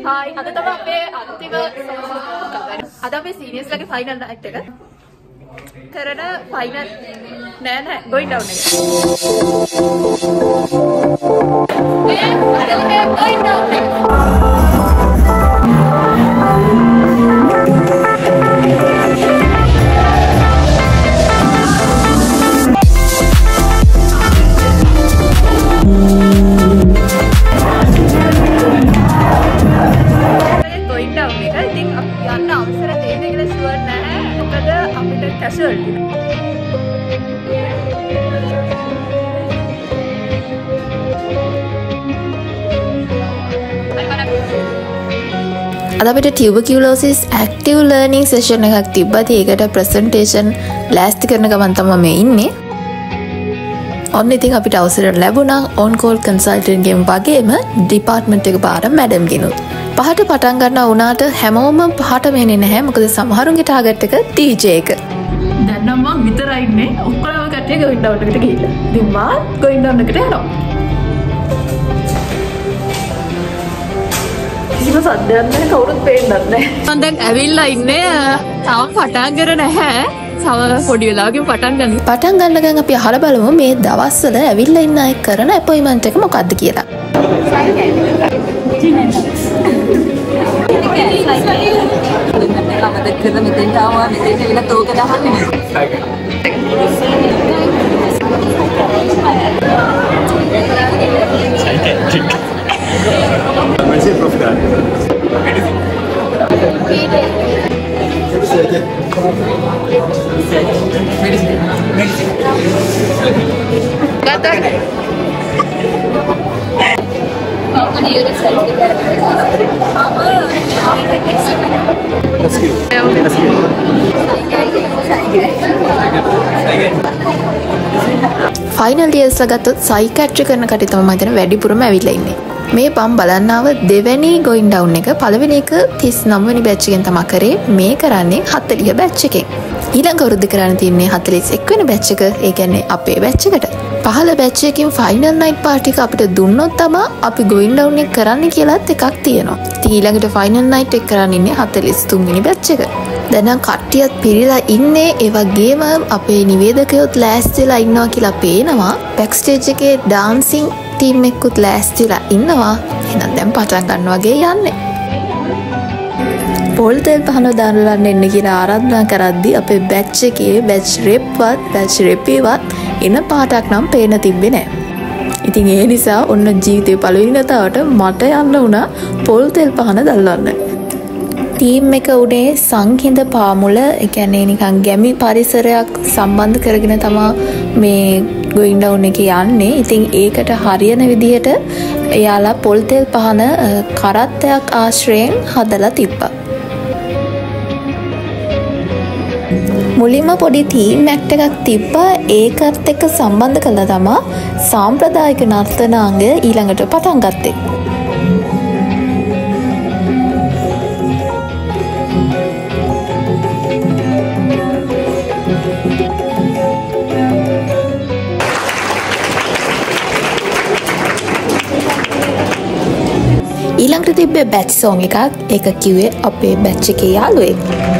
Hi, අද තමයි අපේ අන්තිම අද අපේ සීනියර්ස් ලගේ ෆයිනල් නයිට් එක. කරන ෆයිනල් නෑ going down එක. අද මේ going down එක. අද අපිට tuberculosis active learning session එකක් තිබ්බත් ඒකට presentation ලෑස්ති කරන ගමන් තමයි මේ ඉන්නේ. ඔන්න ඉතින් අපිට අවසර ලැබුණා on call consultant ගෙන් වගේම department එක පාර madam ගෙනුත්. පහට පටන් ගන්නවා වුණාට හැමෝම පහටම එන්නේ නැහැ. මොකද සමහරුන්ගේ target එක DJ එක. දැන් නම් මම විතරයි ඉන්නේ. ඔක්කොම කට්ටිය going down එකට ගිහිල්ලා. ඉතින් මම going down එකට යනවා. කිසිම සද්දයක් නැහැ, කවුරුත් පේන්නත් නැහැ. මම දැන් ඇවිල්ලා ඉන්නේ තාම පටන් ගන්න නැහැ. තව පොඩි වෙලාවකින් පටන් ගන්න. පටන් ගන්න ගමන් අපි අහලා බලමු මේ දවස්වල ඇවිල්ලා ඉන්න අය කරන අපොයින්ට්මන්ට් එක මොකක්ද කියලා. ෆයිනල් ඉයර්ස් ලා ගත්තොත් සයිකියාට්‍රි කරන කටි තමයි මම හිතන වැඩිපුරම ඇවිල්ලා ඉන්නේ. මේ පම් බලන්නාව දෙවැනි going down එක පළවෙනි එක 39 වෙනි බැච් එකෙන් තමයි කරේ. මේ කරන්නේ 40 බැච් එකෙන්. ඊළඟ අවුරුද්ද කරන්න තියෙන්නේ 41 වෙනි බැච් එක. ඒ කියන්නේ අපේ බැච් එකට. 15 බැච් එකකින් ෆයිනල් නයිට් පාර්ටි එක අපිට දුන්නොත් තමයි අපි going down එක කරන්න කියලාත් එකක් තියෙනවා. ඉතින් ඊළඟට ෆයිනල් නයිට් එක කරන්න ඉන්නේ 43 වෙනි බැච් එක. දැන් නම් කට්ටියත් පිරීලා ඉන්නේ. ඒ වගේම අපේ නිවේදකයොත් ලෑස්තිලා ඉන්නවා කියලා පේනවා. බෑක් ස්ටේජ් එකේ ඩාන්සින් ටීම් එකකුත් ලෑස්තිලා ඉන්නවා. එහෙනම් දැන් පටන් ගන්න වගේ යන්නේ. පොල් තෙල් පහන දානලන්න එන්න කියලා ආරාධනා කරද්දී අපේ බැච් එකේ බැච් රෙප්වත් බැච් රෙපේවත් එන පාටක් නම් පේන තිබ්බේ නැහැ. ඉතින් ඒ නිසා ඔන්න ජීවිතේ පළවෙනි වතාවට මට යන්න වුණා පොල් තෙල් පහන දැල්වන්න. ටීම් එක උනේ සංහිඳ පාමුල, ඒ කියන්නේ නිකන් ගැමි පරිසරයක් සම්බන්ධ කරගෙන තමයි මේ going down එක යන්නේ. ඉතින් ඒකට හරියන විදිහට එයාලා පොල් තෙල් පහන කරත්තයක් ආශ්‍රයෙන් හදලා තිබ්බා. මුලින්ම පොඩි තීම් ඇක්ට් එකක් තිබ්බා. ඒකත් එක්ක සම්බන්ධ කළා තමයි සාම්ප්‍රදායික නර්තනාංග ඊළඟට පටන් ගත්තේ. ඊළඟට තිබ්බේ බැච් සෝන් එකක්. ඒක කිව්වේ අපේ බැච් එකේ යාළුවෙක්.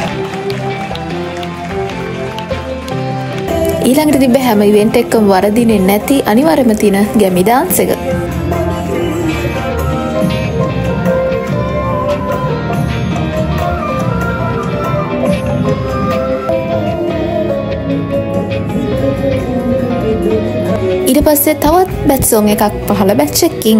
ඊළඟට තිබ්බේ හැම ඉවෙන්ට් එකකම වරදින්නේ නැති අනිවාර්යම තියෙන ගැමි ඩාන්ස් එක. ඊට පස්සේ තවත් බැච් සෝන් එකක් පහළ බැච් එකකින්.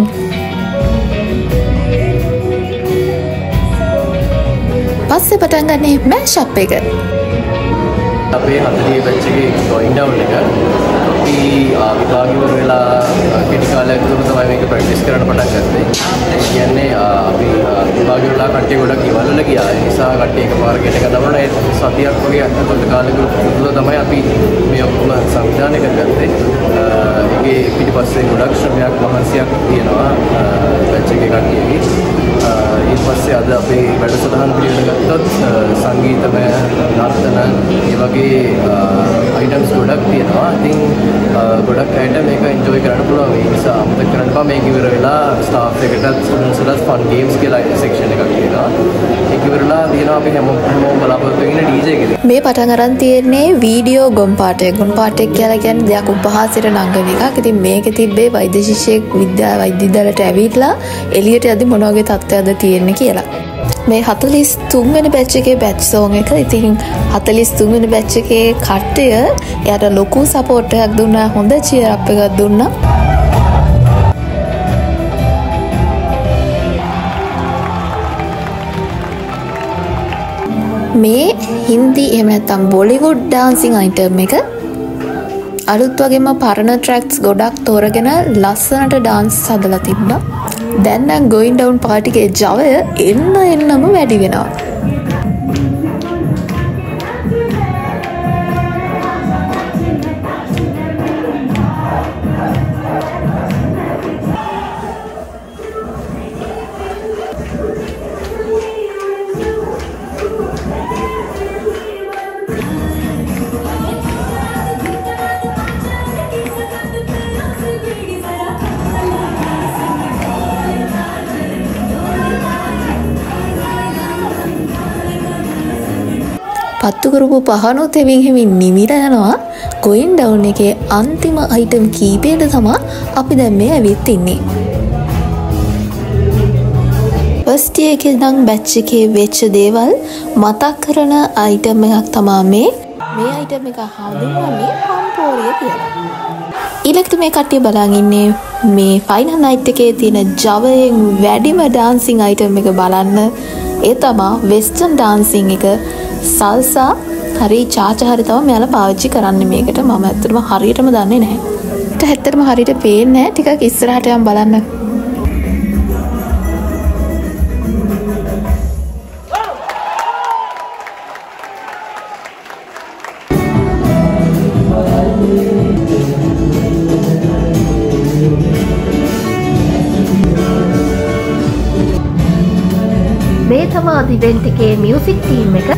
පස්සේ පටන් ගන්නේ මෑෂප් එක. අපේ 40 බැච් එකේ going down එක අපි විභාගිවර වෙලා කෙටි කාලයක් තුළ තමයි මේක ප්‍රැක්ටිස් කරන්න පටන් ගත්තේ. ඒ කියන්නේ අපි විභාගිවර වෙලා කට්ටිය ගොඩක් ඉවල් වල ගියා. ඒ නිසා කට්ටිය එකපාර ගෙට එක දමන ඒ සතියක් වගේ අතකොට කාලෙක තුළ තමයි අපි මේ ඔක්කොම සංවිධානය කරගත්තේ. ඒකේ පිටිපස්සේ ගොඩක් ශ්‍රමයක් මහන්සියක් තියෙනවා බැච් එකේ කට්ටියගේ. ඊට පස්සේ පස්සේ අද අපේ වැඩසටහන පිළිවෙල ගත්තොත් සංගීතමය නර්තන ඒ වගේ අයිටම්ස් ගොඩක් තියෙනවා. ඉතින් ගොඩක් අයට මේක එන්ජොයි කරන්න පුළුවන්. ඒ නිසා අමතක කරන්න එපා. මේක ඉවර වෙලා ස්ටාෆ් එකටත් ස්ටුඩන්ට්ස්ලත් ෆන් ගේම්ස් කියලා සෙක්ෂන් එකක් තියෙනවා. ඒක ඉවරලා තියෙනවා අපි හැමෝම බලාපොරොත්තු වෙන DJ එකේ. මේ පටන් අරන් තියෙන්නේ වීඩියෝ ගොම්පාටයක්. ගොම්පාටයක් කියලා කියන්නේ දෙයක් උපහාසයට නංගන එකක්. ඉතින් මේකේ තිබ්බේ වෛද්‍ය ශිෂ්‍යෙක් විද්‍යාලයට ඇවිත්ලා එළියට යද්දි මොන වගේ තත්ත්වයක්ද තියෙන්නේ කියලා. මේ 43 වෙනි බැච් එකේ බැච් සෝන් එක. ඉතින් 43 වෙනි බැච් එකේ කට්ටිය එයාට ලොකු සපෝට් එකක් දුන්නා. හොඳ චියර් අප් එකක් දුන්නා. මේ හින්දි එහෙම නැත්නම් බොලිවුඩ් ඩාන්සින් අයිටම් එක අලුත් වගේම පරණ ට්‍රැක්ස් ගොඩක් තෝරගෙන ලස්සනට ඩාන්ස් හදලා තිබුණා. දැන් නම් going down party එකේ ජවය එන්නම වැඩි වෙනවා. පත්තු කරපු පහනොත් එවින් නිමිලා යනවා. going down එකේ අන්තිම අයිටම් කීපයට තමයි අපි දැන් මේ ඇවිත් ඉන්නේ. ෆස්ට් ඉයර් එකේ නම් බැච් එකේ වෙච්ච දේවල් මතක් කරන අයිටම් එකක් තමයි මේ අයිටම් එක හඳුන්වන්නේ පම්පෝරිය කියලා. ඊළඟට මේ කට්ටිය බලන් ඉන්නේ මේ ෆයිනල් නයිට් එකේ තියෙන ජවයෙන් වැඩිම ඩාන්සින් අයිටම් එක බලන්න. ඒ තමයි වෙස්ටර්න් ඩාන්සින් එක. සල්සා හරි චාචා හරි තමයි මෙයාලා පාවිච්චි කරන්නේ මේකට. මම ඇත්තටම හරියටම දන්නේ නැහැ. ඒත් ඇත්තටම හරියට පේන්නේ නැහැ. ටිකක් ඉස්සරහට යන් බලන්න. මේ තමයි ඉවෙන්ට් එකේ මියුසික් ටීම් එක.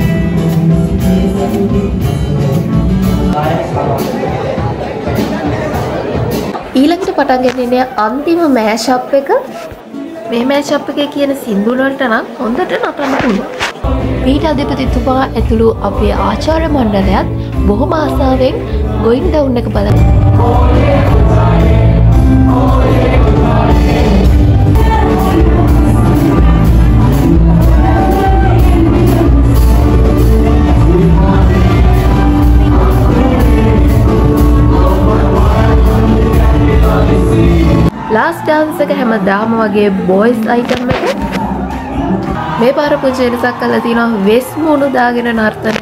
ඊළඟට පටන් ගන්නේ අන්තිම මෑෂප් එක. මේ මෑෂප් එකේ කියන සින්දු වලට නම් හොඳට නටන්න පුළුවන්. පීඨ අධිපතිතුමා ඇතුළු අපේ ආචාර්ය මණ්ඩලයත් බොහොම ආසාවෙන් going down එක බලනවා. ලාස්ට් ඩාන්ස් එක හැමදාම වගේ බොයිස් අයිටම් එක. මේ පාර පුංචි වෙනසක් කරලා තියෙනවා. වෙස් මුණු දාගෙන නර්තන.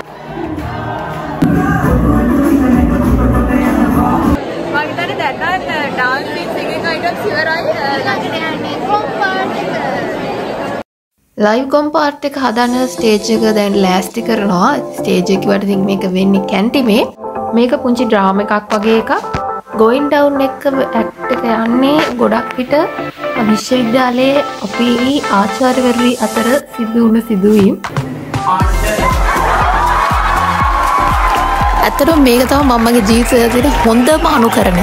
මම හිතන්නේ දැන් නම් ඩාන්ස් සිංගින් අයිටම්ස් ඉවරයි. ළඟට යන්නේ කොම්පාර්ට් එක. ලයිව් කොම්පාර්ට් එක හදන ස්ටේජ් එක දැන් ලෑස්ති කරනවා. ස්ටේජ් එක කිව්වට ඉතින් මේක වෙන්නේ කැන්ටිමේ. මේක පුංචි ඩ්‍රාමා එකක් වගේ එකක්. going down එක ඇක්ට් එක යන්නේ ගොඩක් විට විශ්වවිද්‍යාලයේ අපේ ආචාර්යවරුන් අතර සිදු වුණ සිදුවීම්. ඇත්තටම මේක තමයි මමගේ ජීවිතයේ තියෙන හොඳම අනුකරණය.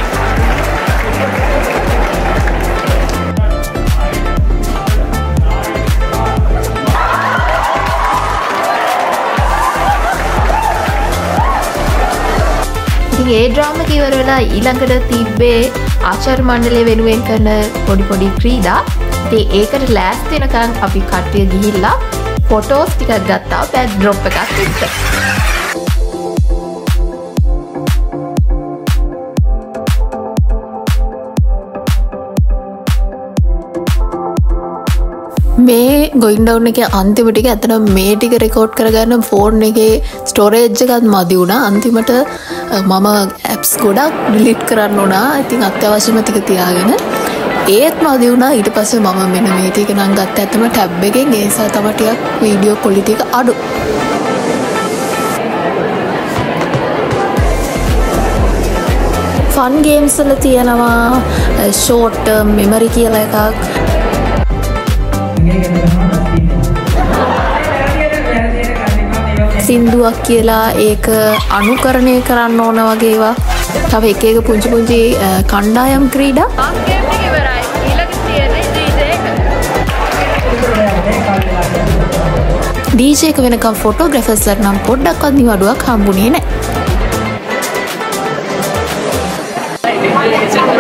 ඒ ඩ්‍රාමා එක ඉවර වෙලා ඊළඟට තිබ්බේ ආචාර්ය මණ්ඩලය වෙනුවෙන් කරන පොඩි ක්‍රීඩා. ඉතින් ඒකට ලෑස්ති වෙනකන් අපි කට්ටිය ගිහිල්ලා ෆොටෝස් ටිකක් ගත්තා බෑක් ඩ්‍රොප් එකක් එක්ක. මේ going down එකේ අන්තිම ටික ඇත්තටම මේ ටික රෙකෝඩ් කරගන්න ෆෝන් එකේ ස්ටෝරේජ් එකත් මදි වුණා. අන්තිමට මම ඇප්ස් ගොඩක් ඩිලීට් කරන්න වුණා. ඉතින් අත්‍යවශ්‍යම ටික තියාගෙන ඒත් මදි වුණා. ඊට පස්සේ මම මෙන්න මේ ටික නම් ගත්ත ඇත්තම ටැබ් එකෙන්. ඒ නිසා තමයි ටිකක් වීඩියෝ ක්වොලිටි එක අඩු. ෆන් ගේම්ස් වල තියෙනවා ෂෝට් ටර්ම් මෙමරි කියලා එකක්. සින්දුවක් කියලා ඒක අනුකරණය කරන්න ඕන වගේ ඒවා. තව එක එක පුංචි පුංචි කණ්ඩායම් ක්‍රීඩා. DJ එක වෙනකම් ෆොටෝග්‍රැෆර්ස්ලට නම් පොඩ්ඩක්වත් නිවඩුවක් හම්බුනේ නැහැ.